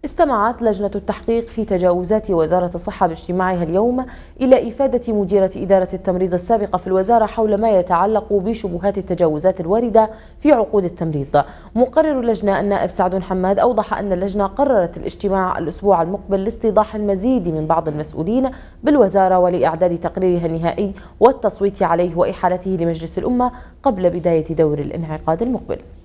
استمعت لجنة التحقيق في تجاوزات وزارة الصحة باجتماعها اليوم إلى إفادة مديرة إدارة التمريض السابقة في الوزارة حول ما يتعلق بشبهات التجاوزات الواردة في عقود التمريض. مقرر اللجنة النائب سعد حماد أوضح أن اللجنة قررت الاجتماع الأسبوع المقبل لاستيضاح المزيد من بعض المسؤولين بالوزارة ولإعداد تقريرها النهائي والتصويت عليه وإحالته لمجلس الأمة قبل بداية دور الانعقاد المقبل.